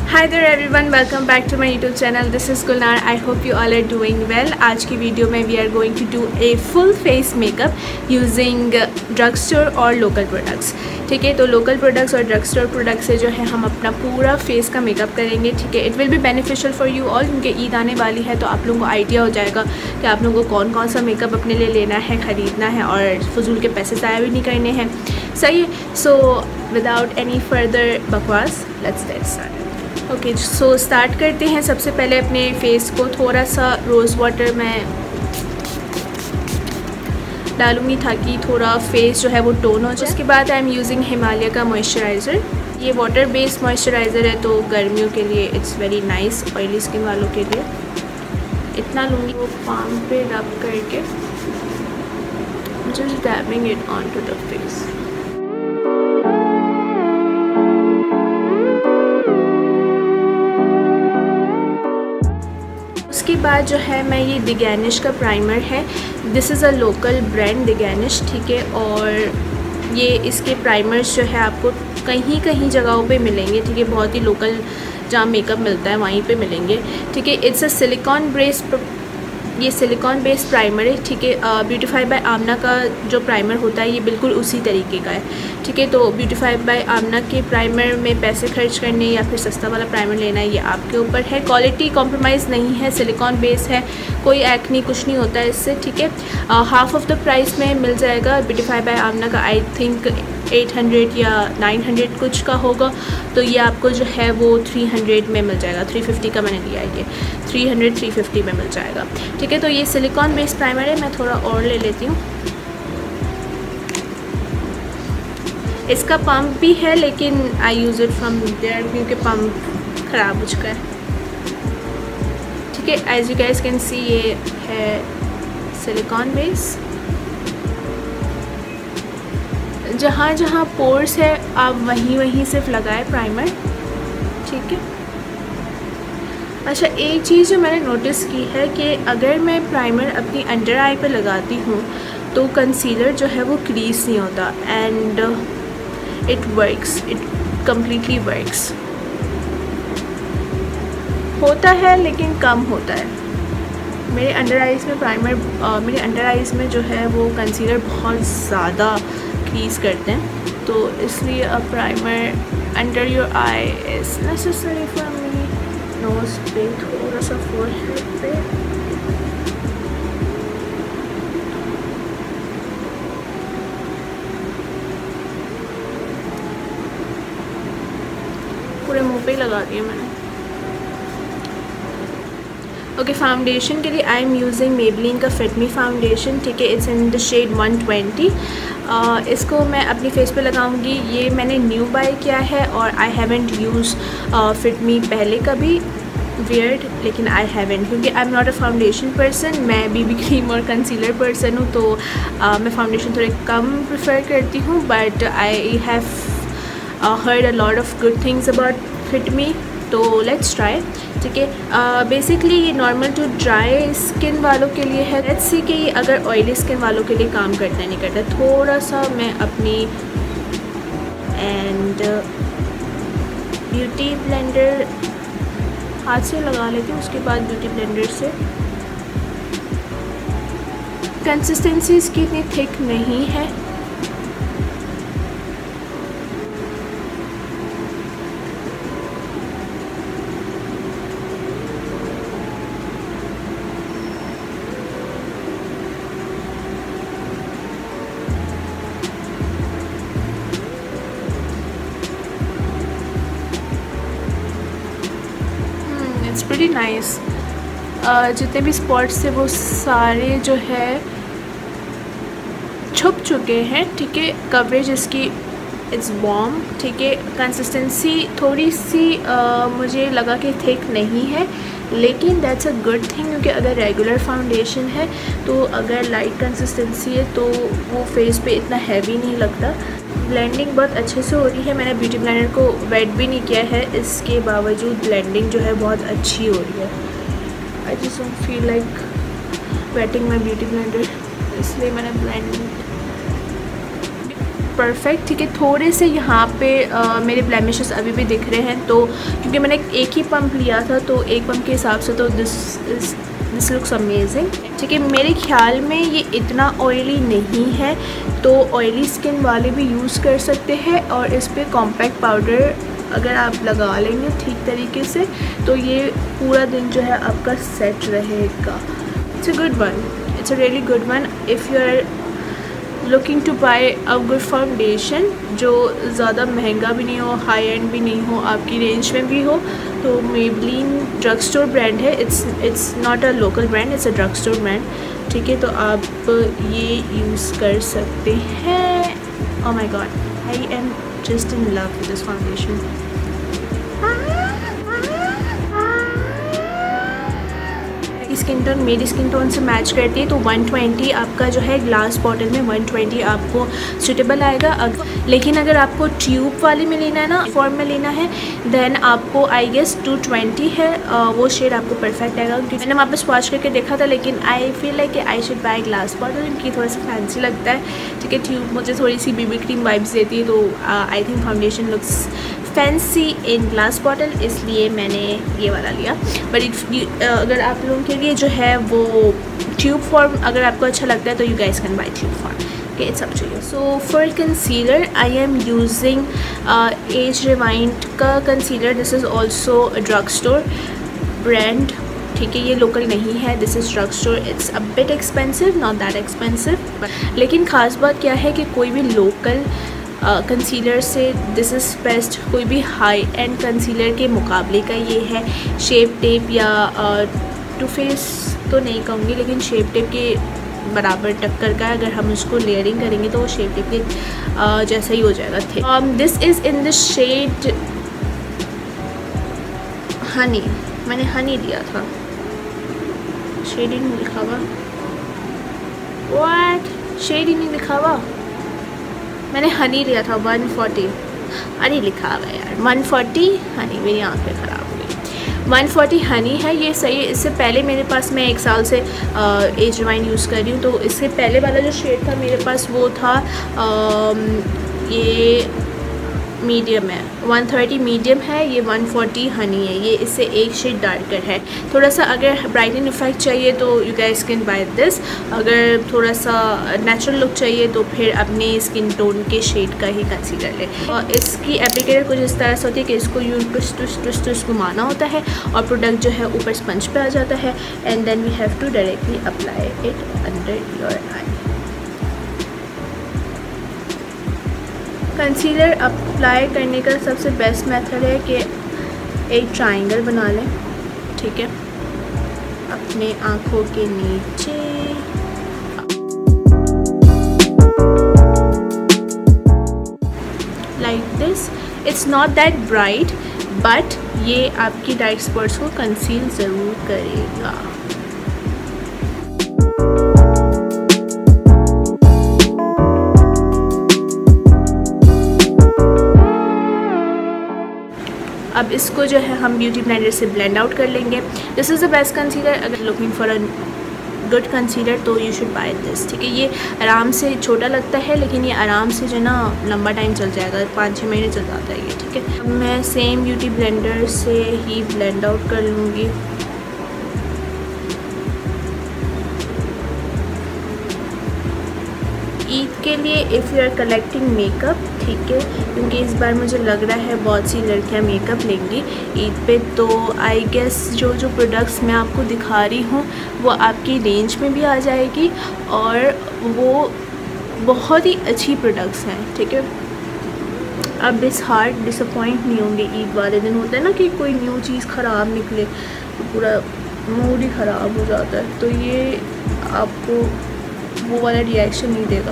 Hi there everyone, welcome back to my YouTube channel. This is Gulnar. I hope you all are doing well. आज की video में we are going to do a full face makeup using drugstore और local products. ठीक है, तो local products और drugstore products से जो है हम अपना पूरा face का मेकअप करेंगे. ठीक है, it will be beneficial for you all क्योंकि ईद आने वाली है, तो आप लोगों को आइडिया हो जाएगा कि आप लोगों को कौन कौन सा मेकअप अपने लिए लेना है, ख़रीदना है और फजूल के पैसे ज़ाया भी नहीं करने हैं. सही है. सो विदाउट एनी फर्दर बकवास let's get started. Okay, so start करते हैं. सबसे पहले अपने फेस को थोड़ा सा रोज़ वाटर में डालूँगी ताकि थोड़ा फेस जो है वो टोन हो जाए. उसके बाद आई एम यूजिंग हिमालय का मॉइस्चराइज़र. ये वाटर बेस्ड मॉइस्चराइज़र है, तो गर्मियों के लिए it's very nice. Oily skin वालों के लिए इतना लूँगी. वो पाम पे रब करके just dabbing it on to the face. उसके बाद जो है मैं ये दिगैनिश का प्राइमर है. This is a local brand दिगैनिश. ठीक है, और ये इसके प्राइमर्स जो है आपको कहीं कहीं जगहों पे मिलेंगे. ठीक है, बहुत ही लोकल जहाँ मेकअप मिलता है वहीं पे मिलेंगे. ठीक है, it's a silicone based primer है. ठीक है, ब्यूटीफाई बाय आमना का जो प्राइमर होता है ये बिल्कुल उसी तरीके का है. ठीक है, तो ब्यूटीफाई बाय आमना के प्राइमर में पैसे खर्च करने या फिर सस्ता वाला प्राइमर लेना है, ये आपके ऊपर है. क्वालिटी कॉम्प्रोमाइज़ नहीं है, सिलिकॉन बेस है, कोई एक्ने कुछ नहीं होता है इससे. ठीक है, हाफ ऑफ द प्राइस में मिल जाएगा. ब्यूटीफाई बाय आमना का आई थिंक 800 या 900 कुछ का होगा, तो ये आपको जो है वो 300 में मिल जाएगा. 350 का मैंने लिया है, ये 300-350 में मिल जाएगा. ठीक है, तो ये सिलिकॉन बेस्ड प्राइमर है. मैं थोड़ा और ले लेती हूँ. इसका पम्प भी है लेकिन I use it from there क्योंकि पम्प ख़राब हो चुका है. ठीक है, as you guys can see ये है सिलिकॉन बेस. जहाँ जहाँ पोर्स है आप वहीं सिर्फ लगाए प्राइमर. ठीक है. अच्छा, एक चीज़ जो मैंने नोटिस की है कि अगर मैं प्राइमर अपनी अंडर आई पे लगाती हूँ तो कंसीलर जो है वो क्रीज नहीं होता. And it works, it completely works. होता है लेकिन कम होता है. मेरे अंडर आइज़ में मेरे अंडर आइज़ में जो है वो कंसीलर बहुत ज़्यादा क्रीज करते हैं, तो इसलिए a primer under your eye is necessary for me. Nose पे थोड़ा सा, फोरहेड पे. पूरे मुंह पे ही लगा दिया मैंने. ओके, फाउंडेशन के लिए आई एम यूजिंग मेबलिन का फिट मी फाउंडेशन. ठीक है, इट्स इन द शेड 120. इसको मैं अपनी फेस पे लगाऊंगी. ये मैंने न्यू बाय किया है और I haven't use Fit Me पहले कभी. वियर्ड, लेकिन आई हैवेंट क्योंकि I am not a foundation person. मैं बीबी क्रीम और कंसीलर पर्सन हूँ, तो मैं फाउंडेशन थोड़े कम प्रेफर करती हूँ. But I have heard a lot of good things about Fit Me, तो let's try. ठीक है, बेसिकली ये नॉर्मल टू ड्राई स्किन वालों के लिए है. लेट्स सी कि ये अगर ऑयली स्किन वालों के लिए काम करता है नहीं करता. थोड़ा सा मैं अपनी एंड ब्यूटी ब्लेंडर हाथ से लगा लेती हूँ. उसके बाद ब्यूटी ब्लेंडर से. कंसिस्टेंसी इसकी इतनी थिक नहीं है. It's pretty nice. जितने भी स्पॉट्स थे वो सारे जो है छुप चुके हैं. ठीक है, कवरेज इसकी इट्स वार्म. ठीक है, कंसिस्टेंसी थोड़ी सी मुझे लगा कि थिक नहीं है, लेकिन दैट्स अ गुड थिंग क्योंकि अगर रेगुलर फाउंडेशन है तो अगर लाइट कंसिस्टेंसी है तो वो फेस पे इतना हैवी नहीं लगता. ब्लेंडिंग बहुत अच्छे से हो रही है. मैंने ब्यूटी ब्लेंडर को वेट भी नहीं किया है, इसके बावजूद ब्लेंडिंग जो है बहुत अच्छी हो रही है. I just don't feel like wetting my beauty blender, इसलिए मैंने ब्लेंड परफेक्ट, ठीक है। थोड़े से यहाँ पे मेरे ब्लेमिशेस अभी भी दिख रहे हैं, तो क्योंकि मैंने एक ही पंप लिया था तो एक पंप के हिसाब से तो दिस लुक्स अमेजिंग, ठीक है। मेरे ख्याल में ये इतना ऑयली नहीं है, तो ऑयली स्किन वाले भी यूज़ कर सकते हैं। और इस पर कॉम्पैक्ट पाउडर अगर आप लगा लेंगे ठीक तरीके से तो ये पूरा दिन जो है आपका सेट रहेगा। It's a good one, it's a really good one if you are looking to buy a good foundation जो ज़्यादा महंगा भी नहीं हो, हाई एंड भी नहीं हो, आपकी रेंज में भी हो। तो मेबलिन ड्रग स्टोर ब्रांड है, it's not a local brand, it's a drug store brand, ठीक है। तो आप ये यूज़ कर सकते हैं। Oh my God, I am just in love with this foundation. Skin tone मेरी स्किन टोन से मैच करती है, तो 120 आपका जो है ग्लास बॉटल में 120 आपको सूटेबल आएगा। लेकिन अगर आपको ट्यूब वाली में लेना है ना, फॉर्म में लेना है, देन आपको आई गेस 220 है, वो शेड आपको परफेक्ट आएगा। क्योंकि मैंने वापस वॉच करके देखा था, लेकिन आई फील लाइक कि I should buy glass bottle, क्योंकि थोड़ा सा फैंसी लगता है, ठीक है। ट्यूब मुझे थोड़ी सी बीबी क्रीम वाइब्स देती है, तो I think foundation looks fancy in glass bottle, इसलिए मैंने ये वाला लिया। बट अगर आप लोगों के लिए जो है वो ट्यूब फॉर्म अगर आपको अच्छा लगता है तो you guys can buy tube form, okay, it's up to you. So for concealer I am using age rewind का concealer. This is also drug store brand, ठीक है। ये लोकल नहीं है, this is drug store. It's a bit expensive, not that expensive, लेकिन ख़ास बात क्या है कि कोई भी लोकल कंसीलर से दिस इज़ बेस्ट। कोई भी हाई एंड कंसीलर के मुकाबले का ये है। शेप टेप या टू फेस तो नहीं कहूँगी, लेकिन शेप टेप के बराबर टक्कर का, अगर हम उसको लेयरिंग करेंगे तो वो शेप टेप के जैसा ही हो जाएगा थे। This is in the shade honey, मैंने हनी दिया था, शेड ही नहीं लिखा हुआ, व्हाट, शेड ही नहीं लिखा हुआ, मैंने हनी लिया था 140, अरे लिखा हुआ यार 140 हनी, मेरी आँखें ख़राब हो गई। 140 हनी है, ये सही है। इससे पहले मेरे पास, मैं 1 साल से एज रिवाइंड यूज़ कर रही हूँ, तो इससे पहले वाला जो शेड था मेरे पास वो था ये मीडियम है, 130 मीडियम है, ये 140 हनी है। ये इससे एक शेड डार्कर है थोड़ा सा। अगर ब्राइटनिंग इफेक्ट चाहिए तो you guys can buy this. अगर थोड़ा सा नेचुरल लुक चाहिए तो फिर अपने स्किन टोन के शेड का ही कंसीलर लें। और इसकी एप्लीकेटर कुछ इस तरह से होती है कि इसको यूँ ट्विस्ट घुमाना होता है और प्रोडक्ट जो है ऊपर स्पंज पे आ जाता है, and then we have to directly apply it under your eye. Concealer apply करने का सबसे बेस्ट मेथड है कि एक ट्रायंगल बना लें, ठीक है, अपने आँखों के नीचे। Like this, it's not that bright, but ये आपकी डार्क स्पॉट्स को कंसील ज़रूर करेगा। अब इसको जो है हम ब्यूटी ब्लेंडर से ब्लेंड आउट कर लेंगे। This is the best concealer. अगर looking for a good concealer तो यू शुड बाय दिस, ठीक है। ये आराम से छोटा लगता है, लेकिन ये आराम से जो ना लंबा टाइम चल जाएगा, 5-6 महीने चल जाता है ये, ठीक है। अब मैं सेम ब्यूटी ब्लेंडर से ही ब्लेंड आउट कर लूँगी। ईद के लिए if you are collecting makeup, ठीक है, क्योंकि इस बार मुझे लग रहा है बहुत सी लड़कियां मेकअप लेंगी ईद पे, तो आई गेस जो प्रोडक्ट्स मैं आपको दिखा रही हूँ वो आपकी रेंज में भी आ जाएगी और वो बहुत ही अच्छी प्रोडक्ट्स हैं, ठीक है। अब इस हार्ट डिसअपॉइंट नहीं होंगे। ईद वाले दिन होता है ना कि कोई न्यू चीज़ ख़राब निकले तो पूरा मूड ही ख़राब हो जाता है, तो ये आपको वो वाला रिएक्शन नहीं देगा।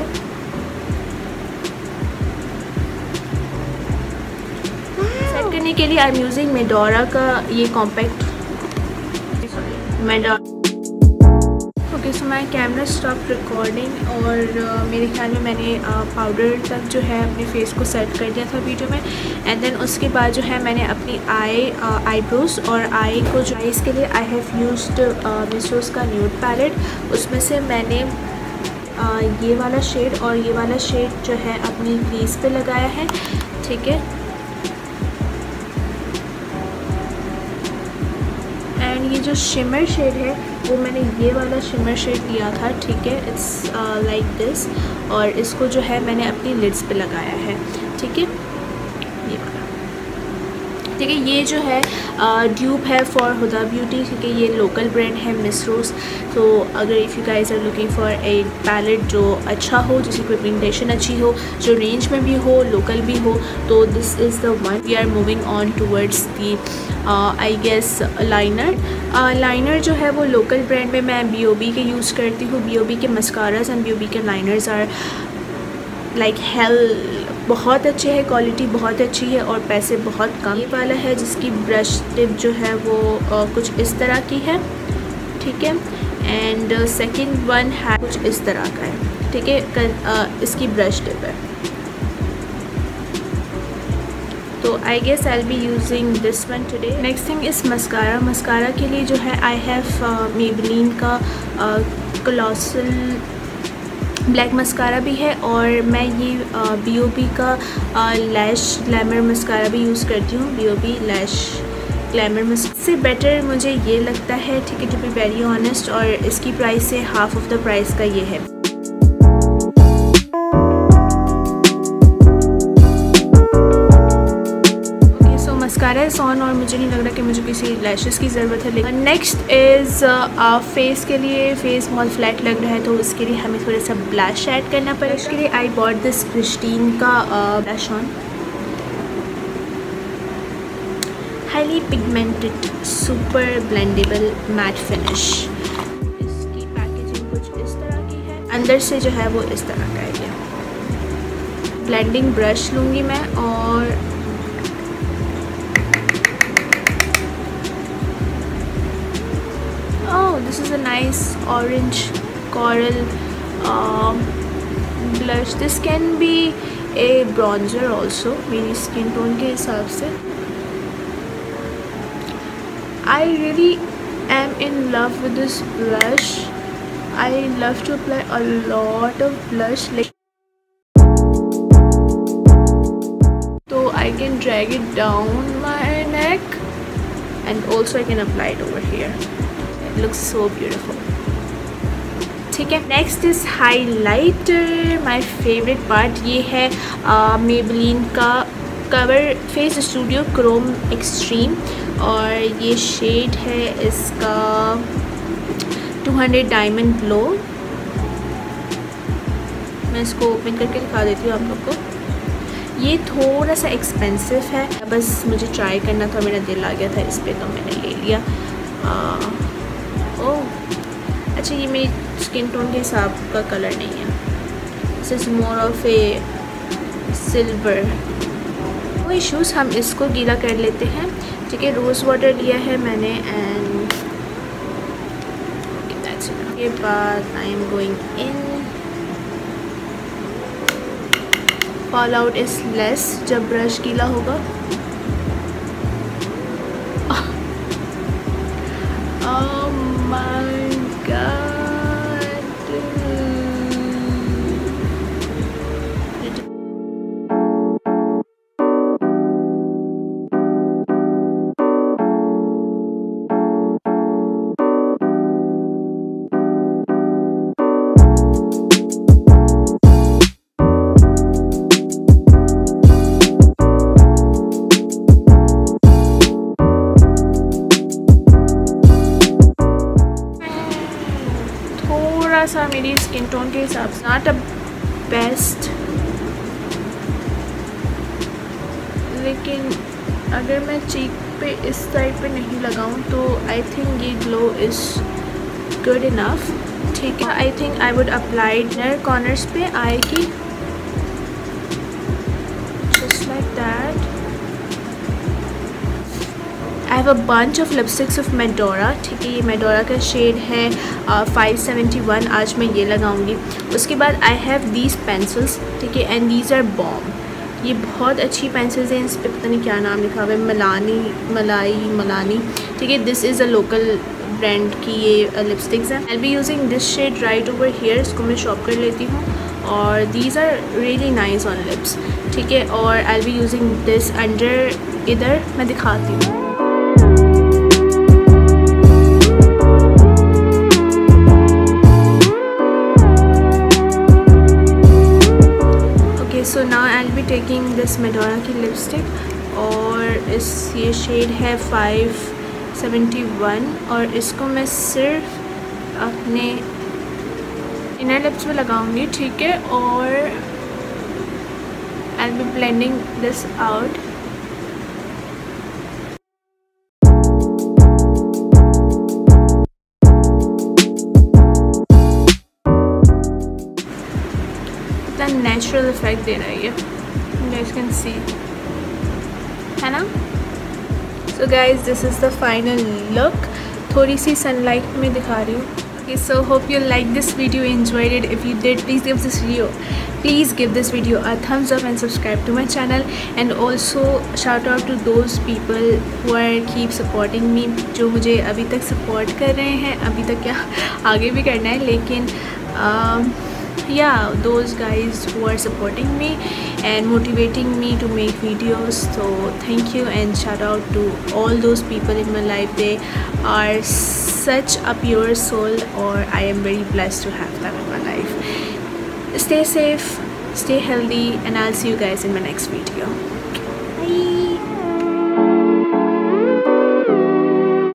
सेट करने के लिए आई एम यूजिंग मेडोरा का ये compact Medora. Okay, so my camera stop recording और मेरे ख्याल में मैंने पाउडर तक जो है अपने फेस को सेट कर दिया था वीडियो में, एंड देन उसके बाद जो है मैंने अपनी आईब्रोज और आई को जो इसके लिए आई हैव यूज्ड मिशोज़ का न्यूड पैलेट। उसमें से मैंने ये वाला शेड और ये वाला शेड जो है अपनी क्रीज पे लगाया है, ठीक है। एंड ये जो शिमर शेड है वो मैंने ये वाला शिमर शेड लिया था, ठीक है। इट्स लाइक दिस, और इसको जो है मैंने अपनी लिड्स पे लगाया है, ठीक है, ये वाला, ठीक है। ये जो है ड्यूब है फॉर हुदा ब्यूटी, ठीक है। ये लोकल ब्रांड है मिस रोज़। तो अगर if you guys are looking for a palette जो अच्छा हो, जिसकी पिगमेंटेशन अच्छी हो, जो रेंज में भी हो, लोकल भी हो, तो this is the one. We are moving on towards the I guess liner जो है वो लोकल ब्रांड में मैं BOB के यूज़ करती हूँ। BOB के मस्काराज एंड BOB के लाइनर्स आर लाइक हेल, बहुत अच्छे है, क्वालिटी बहुत अच्छी है और पैसे बहुत कम। ये वाला है जिसकी ब्रश टिप जो है वो कुछ इस तरह की है, ठीक है। एंड सेकंड वन है कुछ इस तरह का है, ठीक है। इसकी ब्रश टिप है। तो I guess I will be using this one today. Next thing इस मस्कारा के लिए जो है आई हैव मेबेलिन का कोलोसल ब्लैक मस्कारा भी है, और मैं ये BOB का लैश ग्लैमर मस्कारा भी यूज़ करती हूँ। BOB लैश ग्लैमर मस्कारा से बेटर मुझे ये लगता है, ठीक है, टू बी वेरी ऑनेस्ट, और इसकी प्राइस से हाफ ऑफ द प्राइस का ये है। मस्कारा इज़ ऑन और मुझे नहीं लग रहा कि मुझे किसी लैशेस की ज़रूरत है। लेकिन नेक्स्ट इज़ फेस के लिए, फेस बहुत फ्लैट लग रहा है तो उसके लिए हमें थोड़ा सा ब्लश ऐड करना पड़ेगा। उसके लिए आई बॉट दिस क्रिस्टीन का blush on, highly pigmented super blendable matte finish. इसकी पैकेजिंग कुछ इस तरह की है, अंदर से जो है वो इस तरह का है। ये ब्लेंडिंग ब्रश लूँगी मैं और this is a nice orange coral blush. This can be a bronzer also, मेरी स्किन टोन के हिसाब से। I really am in love with this blush. I love to apply a lot of blush, like so I can drag it down my neck and also I can apply it over here. Looks so beautiful, ठीक है। Next is highlighter, my favourite part. ये है Maybelline का cover face studio chrome extreme, और ये shade है इसका 200 diamond glow. मैं इसको ओपन करके दिखा देती हूँ आप लोग को। ये थोड़ा सा एक्सपेंसिव है, बस मुझे ट्राई करना था, मेरा दिल आ गया था इस पर तो मैंने ले लिया। ओह अच्छा, ये मेरी स्किन टोन के हिसाब का कलर नहीं है, this is more of a silver. वो इश्यूज़, हम इसको गीला कर लेते हैं, ठीक है। रोज़ वाटर लिया है मैंने एंड के बाद I am going in. Fall out is less जब ब्रश गीला होगा। Oh my God. सा मेरी स्किन टोन के हिसाब से नॉट अ बेस्ट, लेकिन अगर मैं चीक पे इस साइड पे नहीं लगाऊं तो आई थिंक ये ग्लो इज़ गुड इनफ, ठीक है। I think I would apply inner corners पे आएगी just like that. I have a bunch of lipsticks of Medora, ठीक है। ये मेडोरा का शेड है 571, आज मैं ये लगाऊंगी। उसके बाद आई हैव दीज पेंसिल्स, ठीक है, एंड दीज आर बॉम। ये बहुत अच्छी पेंसिल्स हैं, इस पर पता नहीं क्या नाम लिखा हुआ है, मलानी, ठीक है। This is a local brand की ये लिपस्टिक्स हैं। I be using this shade right over here, इसको मैं शॉप कर लेती हूँ और these are really nice on lips, ठीक है। और I be using this under, इधर मैं दिखाती हूँ। So now I will be taking this Medora की लिपस्टिक और ये शेड है 571 और इसको मैं सिर्फ अपने इनर लिप्स में लगाऊंगी, ठीक है। और I will be blending this out. Natural effect दे रहा है ये, गाइस कैन सी, है ना। So guys this is the final look. थोड़ी सी सनलाइट में दिखा रही हूँ। Okay, so hope you like this video, enjoyed it. If you did, please give this video a thumbs up and subscribe to my channel, and also shout out to those people who are keep supporting me, जो मुझे अभी तक support कर रहे हैं, अभी तक क्या आगे भी करना है, लेकिन yeah, those guys who are supporting me and motivating me to make videos. So thank you and shout out to all those people in my life. They are such a pure soul, or I am very blessed to have them in my life. Stay safe, stay healthy, and I'll see you guys in my next video. Bye.